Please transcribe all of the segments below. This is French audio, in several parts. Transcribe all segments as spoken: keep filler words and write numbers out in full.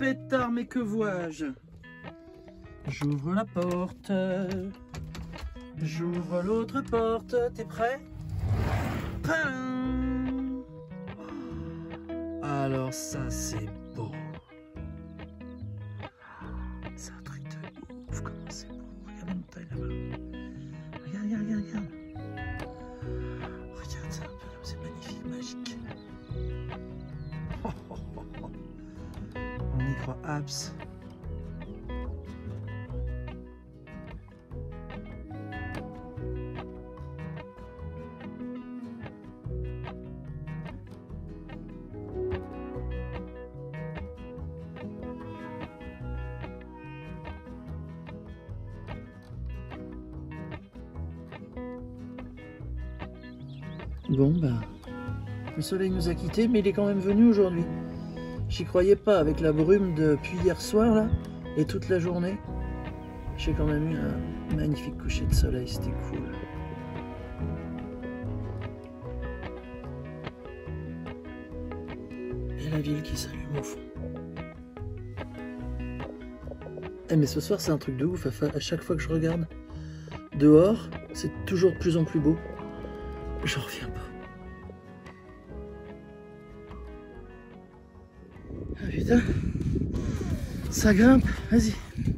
pétard, mais que vois-je? J'ouvre la porte. J'ouvre l'autre porte. T'es prêt? Alors ça, c'est beau. C'est un truc de ouf, comment c'est beau. Regarde la montagne là-bas. Regarde, regarde, regarde, regarde. Regarde ça, c'est magnifique, magique. Oh, oh, oh, oh. On y croit abs. Bon bah, le soleil nous a quittés, mais il est quand même venu aujourd'hui. J'y croyais pas avec la brume depuis hier soir là, et toute la journée. J'ai quand même eu un magnifique coucher de soleil, c'était cool. Et la ville qui s'allume au fond. Eh mais ce soir c'est un truc de ouf, à chaque fois que je regarde dehors, c'est toujours de plus en plus beau. J'en reviens pas. Ah putain, ça grimpe, vas-y.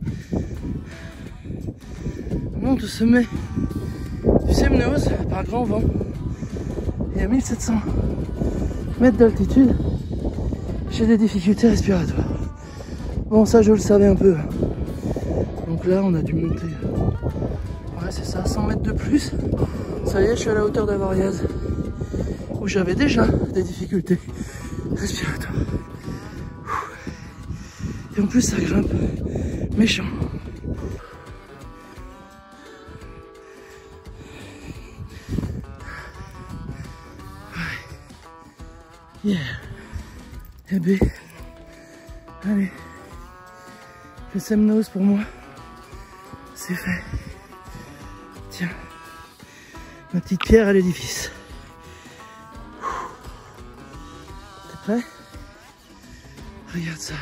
On monte au sommet du Semnoz par grand vent. Et à mille sept cents mètres d'altitude, j'ai des difficultés respiratoires. Bon, ça je le savais un peu. Donc là, on a dû monter. Ouais, c'est ça, cent mètres de plus. Ça y est, je suis à la hauteur d'Avoriaz, où j'avais déjà des difficultés respiratoires. Et en plus, ça grimpe méchant. Yeah. Eh ben, allez, le Semnoz pour moi, c'est fait. Tiens. Ma petite pierre à l'édifice. T'es prêt? Regarde ça.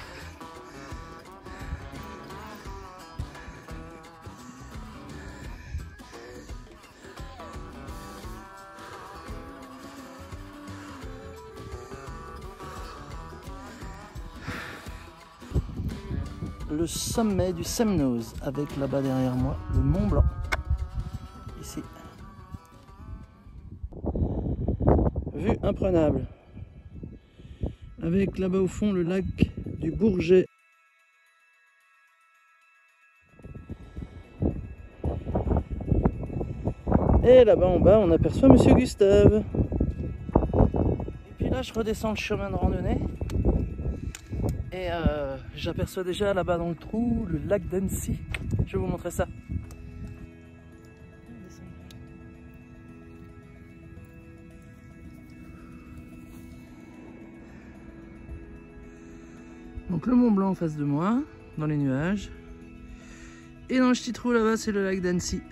Le sommet du Semnoz avec là-bas derrière moi le Mont Blanc. Ici. Vue imprenable, avec là-bas au fond le lac du Bourget. Et là-bas en bas on aperçoit Monsieur Gustave. Et puis là je redescends le chemin de randonnée et euh, j'aperçois déjà là-bas dans le trou le lac d'Annecy. Je vais vous montrer ça. Donc le Mont Blanc en face de moi, dans les nuages. Et dans le petit trou là-bas, c'est le lac d'Annecy.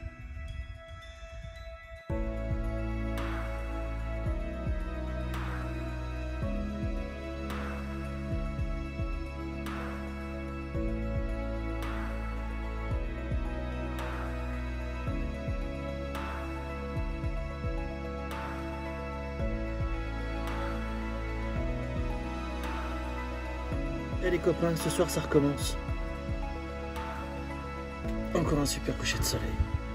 Et les copains, ce soir ça recommence. Encore un super coucher de soleil.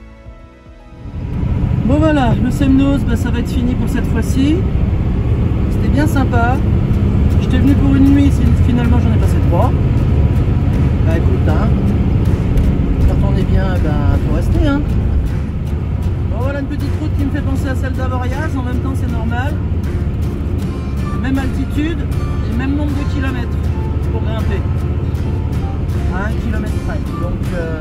Bon voilà, le Semnoz, bah, ça va être fini pour cette fois-ci. C'était bien sympa. J'étais venu pour une nuit, finalement j'en ai passé trois. Bah écoute, hein, quand on est bien, bah faut rester, hein. Bon voilà une petite route qui me fait penser à celle d'Avoriaz, en même temps c'est normal. Même altitude et même nombre de kilomètres pour grimper. À un kilomètre près. Donc, euh...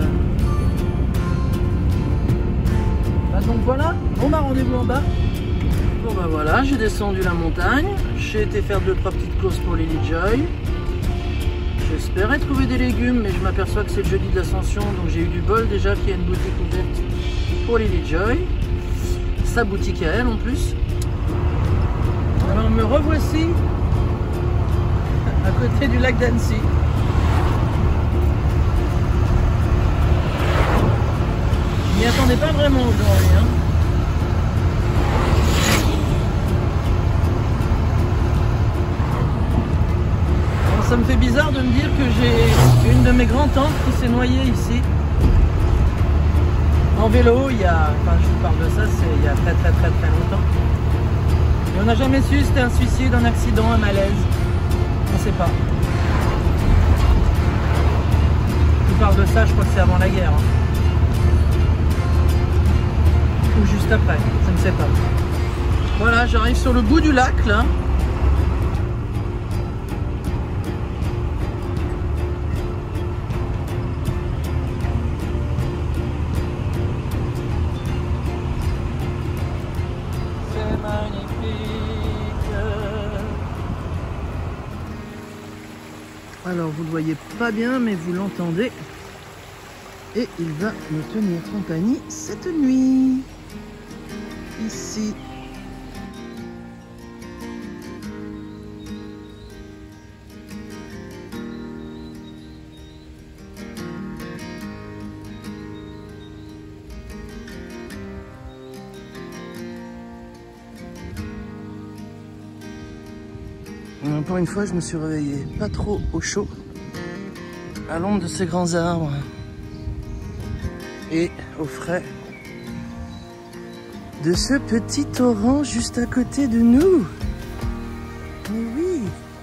bah, donc voilà, on a rendez-vous en bas. Bon bah voilà, j'ai descendu la montagne. J'ai été faire deux trois petites courses pour Lily Joy. J'espérais trouver des légumes, mais je m'aperçois que c'est le jeudi de l'Ascension, donc j'ai eu du bol déjà qu'il y a une boutique ouverte pour Lily Joy. Sa boutique à elle en plus. Alors me revoici à côté du lac d'Annecy. Je m'y attendais pas vraiment aujourd'hui. Hein. Bon, ça me fait bizarre de me dire que j'ai une de mes grands-tantes qui s'est noyée ici. En vélo, il y a, enfin je vous parle de ça, c'est il y a très très très très longtemps. Et on n'a jamais su si c'était un suicide, un accident, un malaise. On ne sait pas. Je vous parle de ça, je crois que c'est avant la guerre. Hein. Ou juste après, je ne sais pas. Voilà, j'arrive sur le bout du lac là. Alors vous le voyez pas bien mais vous l'entendez. Et il va me tenir compagnie cette nuit. Ici. Pour une fois, je me suis réveillé pas trop au chaud, à l'ombre de ces grands arbres et au frais de ce petit torrent juste à côté de nous. Mais oui.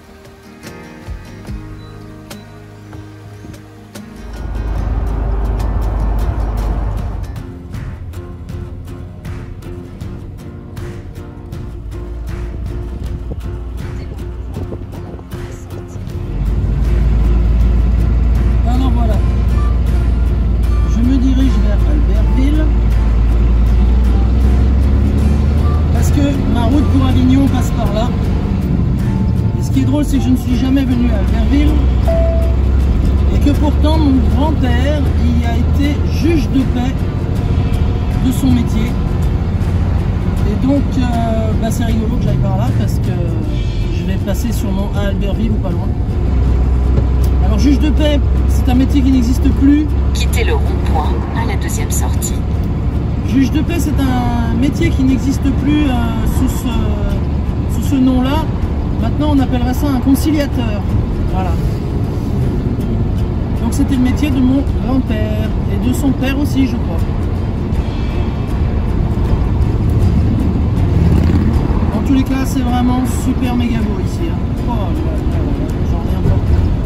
C'est que je ne suis jamais venu à Albertville et que pourtant mon grand-père y a été juge de paix de son métier et donc euh, bah c'est rigolo que j'aille par là parce que je vais passer sûrement à Albertville ou pas loin. Alors juge de paix, c'est un métier qui n'existe plus. Quittez le rond-point à la deuxième sortie. Juge de paix, c'est un métier qui n'existe plus euh, sous ce, sous ce nom-là. Maintenant, on appellerait ça un conciliateur. Voilà. Donc, c'était le métier de mon grand-père et de son père aussi, je crois. En tous les cas, c'est vraiment super méga beau ici. Hein. Oh là là là, j'en reviens pas.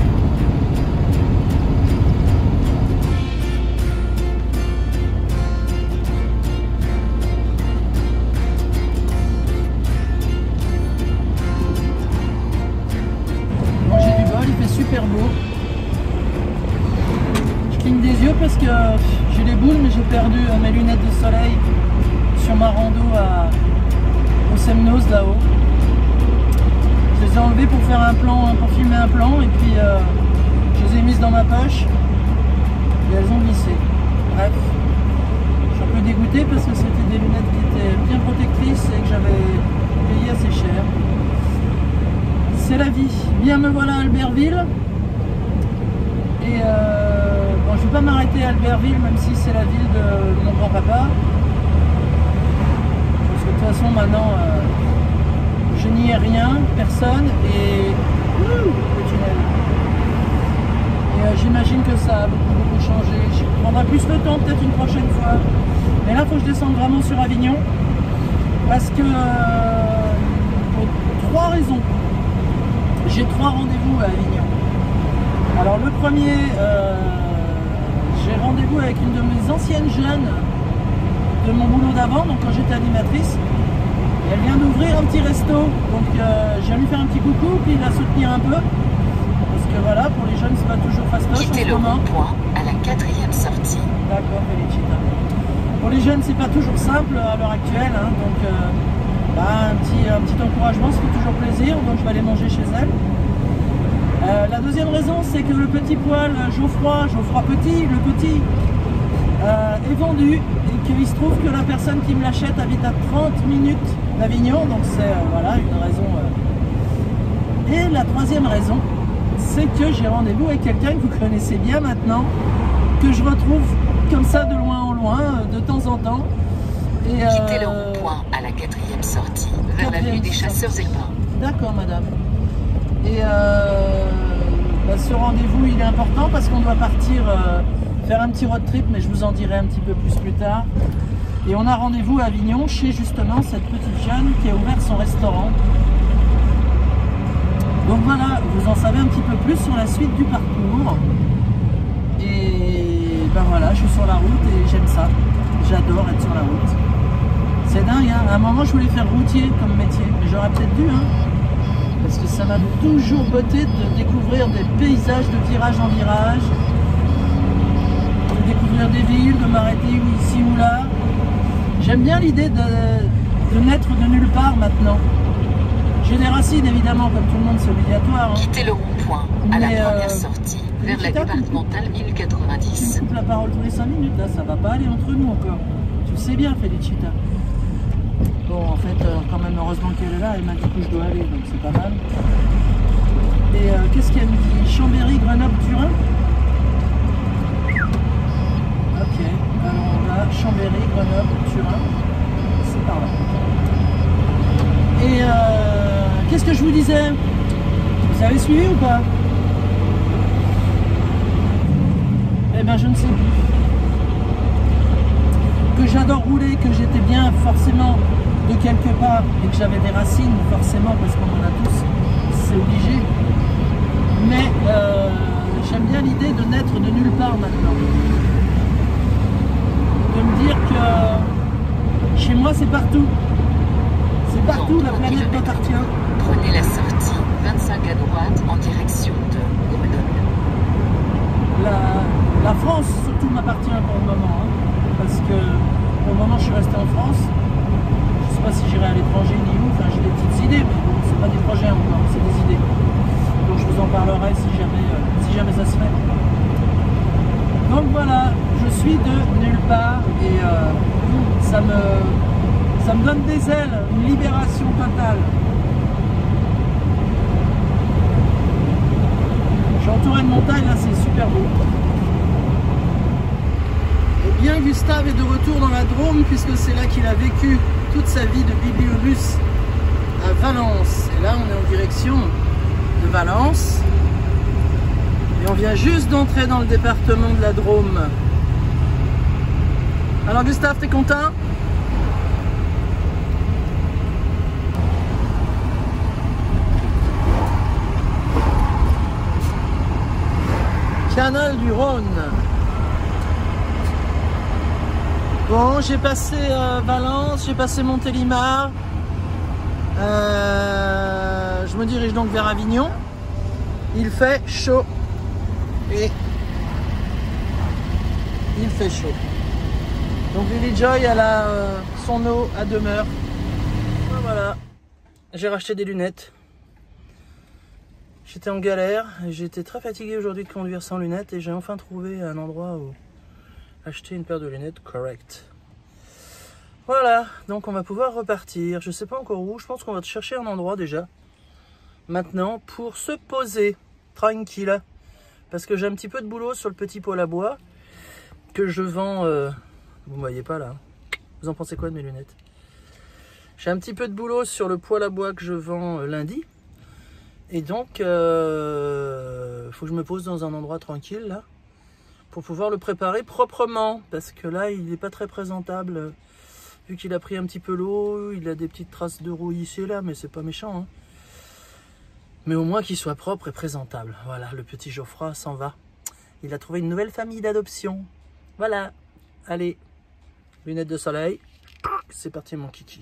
Super beau. Je cligne des yeux parce que j'ai les boules, mais j'ai perdu mes lunettes de soleil sur ma rando à, au Semnoz là-haut. Je les ai enlevées pour faire un plan, pour filmer un plan, et puis euh, je les ai mises dans ma poche et elles ont glissé. Bref, je suis un peu dégoûté parce que c'était des lunettes qui étaient bien protectrices et que j'avais payé assez cher. C'est la vie. Bien, me voilà à Albertville. Et euh, bon, je ne vais pas m'arrêter à Albertville, même si c'est la ville de, de mon grand-papa. Parce que de toute façon, maintenant, euh, je n'y ai rien, personne, et ouh, le tunnel. Et euh, j'imagine que ça a beaucoup, beaucoup changé. Je prendrai plus le temps, peut-être une prochaine fois. Mais là, il faut que je descende vraiment sur Avignon. Parce que, euh, pour trois raisons. J'ai trois rendez-vous à Avignon. Alors le premier, euh, j'ai rendez-vous avec une de mes anciennes jeunes de mon boulot d'avant, donc quand j'étais animatrice. Et elle vient d'ouvrir un petit resto, donc euh, je viens lui faire un petit coucou, puis la soutenir un peu. Parce que voilà, pour les jeunes, c'est pas toujours fastoche. Quittez le rond-point à la quatrième sortie. D'accord, Felicita. Pour les jeunes, c'est pas toujours simple à l'heure actuelle, hein, donc euh, bah, un, petit, un petit encouragement, ça fait toujours plaisir, donc je vais aller manger chez elle. Euh, la deuxième raison, c'est que le petit poil Geoffroy, Geoffroy Petit, le petit, euh, est vendu et qu'il se trouve que la personne qui me l'achète habite à trente minutes d'Avignon, donc c'est euh, voilà une raison. Euh... Et la troisième raison, c'est que j'ai rendez-vous avec quelqu'un que vous connaissez bien maintenant, que je retrouve comme ça de loin en loin. rond-point euh, de temps en temps. Et, euh, Quittez le rond-point à la quatrième sortie, vers l'avenue des Chasseurs Épargnes. D'accord, madame. Et euh, bah, ce rendez-vous, il est important parce qu'on doit partir euh, faire un petit road trip, mais je vous en dirai un petit peu plus plus tard. Et on a rendez-vous à Avignon chez justement cette petite jeune qui a ouvert son restaurant. Donc voilà, vous en savez un petit peu plus sur la suite du parcours. Et ben voilà, je suis sur la route et j'aime ça. J'adore être sur la route. C'est dingue, hein. À un moment je voulais faire routier comme métier, mais j'aurais peut-être dû, hein. Parce que ça m'a toujours botté de découvrir des paysages de virage en virage, de découvrir des villes, de m'arrêter ici ou là. J'aime bien l'idée de, de naître de nulle part maintenant. J'ai des racines évidemment, comme tout le monde, c'est obligatoire. Hein. Quittez le rond-point à la Mais, première euh, sortie, vers la Félicita, départementale mille Tu quatre-vingt-dix. me coupes la parole tous les cinq minutes, là, ça va pas aller entre nous encore. Tu le sais bien, Félicita. Bon, en fait, euh, quand même, heureusement qu'elle est là, elle m'a dit que je dois aller, donc c'est pas mal. Et euh, qu'est-ce qu'elle me dit? Chambéry, Grenoble, Turin? Ok, alors on va Chambéry, Grenoble, Turin. C'est par là. Et euh, qu'est-ce que je vous disais? Vous avez suivi ou pas? Eh ben, je ne sais plus. Que j'adore rouler, que j'étais bien forcément de quelque part et que j'avais des racines forcément parce qu'on en a tous, c'est obligé. Mais euh, j'aime bien l'idée de naître de nulle part maintenant. De me dire que chez moi c'est partout. C'est partout, la planète m'appartient. Prenez la sortie vingt-cinq à droite en direction de Boulogne. La, la France surtout m'appartient pour le moment. Hein, parce que pour le moment je suis resté en France. Je ne sais pas si j'irai à l'étranger ni où. Enfin, j'ai des petites idées, mais bon, c'est pas des projets encore, c'est des idées. Donc je vous en parlerai si jamais, euh, si jamais ça se fait. Donc voilà, je suis de nulle part et euh, ça me, ça me donne des ailes, une libération totale. Je suis entouré de montagnes, là c'est super beau. Et bien Gustave est de retour dans la Drôme puisque c'est là qu'il a vécu toute sa vie de bibliobus à Valence. Et là on est en direction de Valence. Et on vient juste d'entrer dans le département de la Drôme. Alors Gustave, t'es content? Canal du Rhône. Bon, j'ai passé euh, Valence, j'ai passé Montélimar. Euh, je me dirige donc vers Avignon. Il fait chaud. Et il fait chaud. Donc Lily Joy, elle a euh, son eau à demeure. Voilà. J'ai racheté des lunettes. J'étais en galère. J'étais très fatigué aujourd'hui de conduire sans lunettes. Et j'ai enfin trouvé un endroit où acheter une paire de lunettes correctes. Voilà. Donc on va pouvoir repartir. Je sais pas encore où. Je pense qu'on va chercher un endroit déjà. Maintenant pour se poser. Tranquille. Parce que j'ai un petit peu de boulot sur le petit poêle à bois que je vends. Euh, vous ne voyez pas là. Vous en pensez quoi de mes lunettes? J'ai un petit peu de boulot sur le poêle à bois que je vends euh, lundi. Et donc, il euh, faut que je me pose dans un endroit tranquille là pour pouvoir le préparer proprement. Parce que là, il n'est pas très présentable. Vu qu'il a pris un petit peu l'eau, il a des petites traces de rouille ici et là, mais c'est pas méchant. Hein. Mais au moins qu'il soit propre et présentable. Voilà, le petit Geoffroy s'en va. Il a trouvé une nouvelle famille d'adoption. Voilà. Allez, lunettes de soleil. C'est parti mon kiki.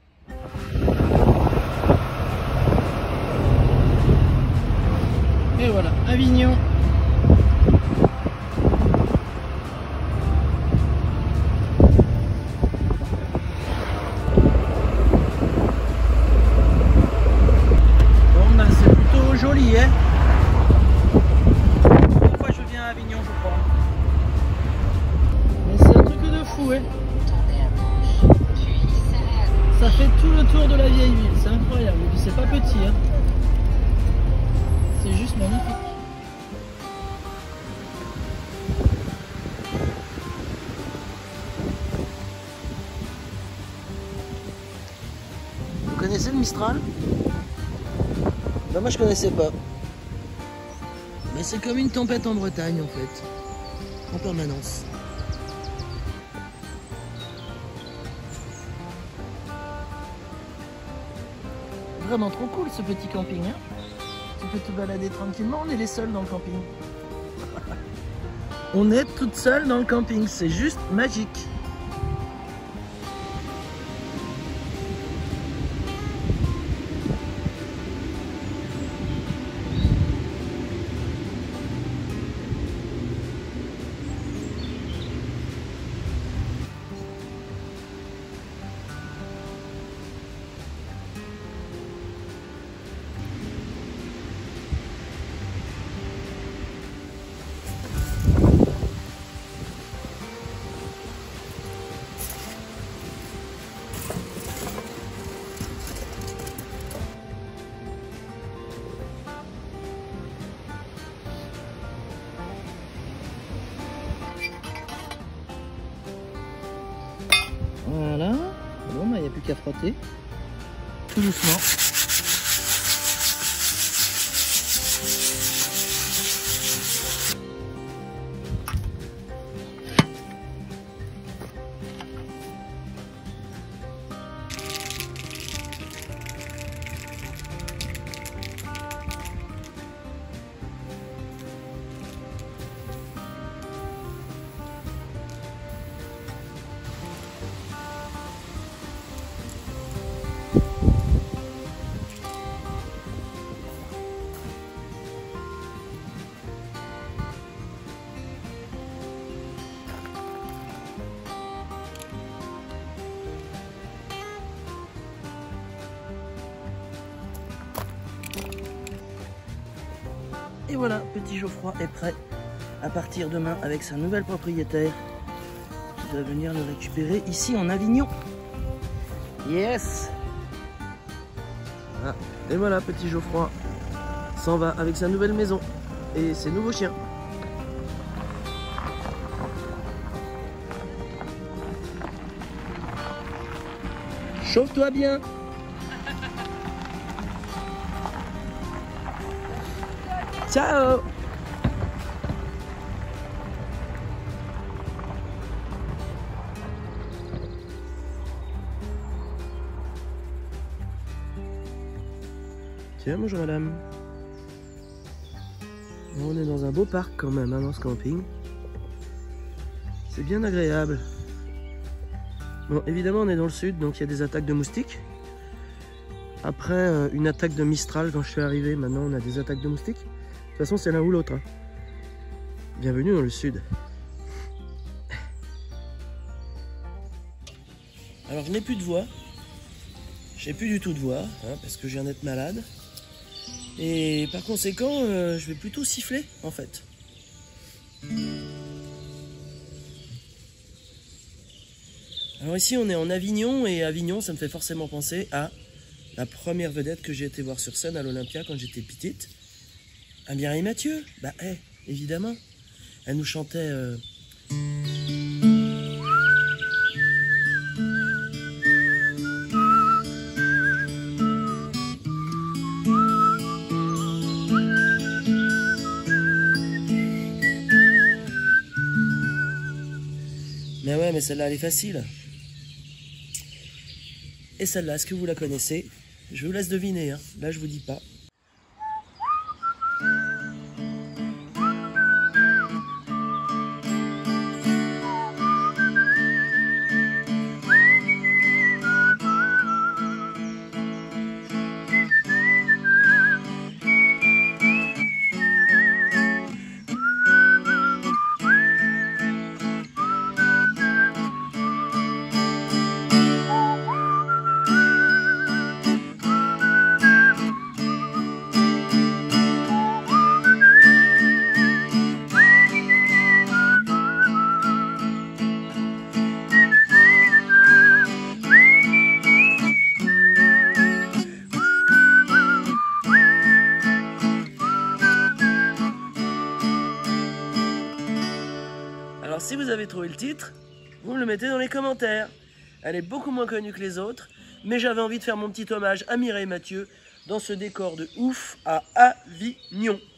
Et voilà, Avignon. Joli, hein? Une fois je viens à Avignon, je crois. Mais c'est un truc de fou, hein? Ça fait tout le tour de la vieille ville, c'est incroyable. Et puis c'est pas petit, hein? C'est juste magnifique. Mistral? Bah moi je connaissais pas. Mais c'est comme une tempête en Bretagne en fait. En permanence. Vraiment trop cool ce petit camping, hein. Tu peux te balader tranquillement, on est les seuls dans le camping. On est toutes seules dans le camping, c'est juste magique. Voilà, bon bah il n'y a plus qu'à frotter, tout doucement. Et voilà, petit Geoffroy est prêt à partir demain avec sa nouvelle propriétaire qui doit venir le récupérer ici en Avignon. Yes! Ah, et voilà, petit Geoffroy s'en va avec sa nouvelle maison et ses nouveaux chiens. Chauffe-toi bien! Ciao! Tiens, bonjour madame. On est dans un beau parc quand même, hein, dans ce camping. C'est bien agréable. Bon, évidemment, on est dans le sud, donc il y a des attaques de moustiques. Après euh, une attaque de Mistral quand je suis arrivé, maintenant on a des attaques de moustiques. De toute façon, c'est l'un ou l'autre. Hein. Bienvenue dans le sud. Alors, je n'ai plus de voix. J'ai plus du tout de voix, hein, parce que je viens d'être malade. Et par conséquent, euh, je vais plutôt siffler, en fait. Alors ici, on est en Avignon, et Avignon, ça me fait forcément penser à la première vedette que j'ai été voir sur scène à l'Olympia quand j'étais petite. Ah, Mireille Mathieu, bah hey, évidemment, elle nous chantait euh... mais ouais, mais celle-là elle est facile. Et celle-là, est-ce que vous la connaissez? Je vous laisse deviner, hein. Là je vous dis pas. Alors si vous avez trouvé le titre, vous me le mettez dans les commentaires. Elle est beaucoup moins connue que les autres, mais j'avais envie de faire mon petit hommage à Mireille Mathieu dans ce décor de ouf à Avignon.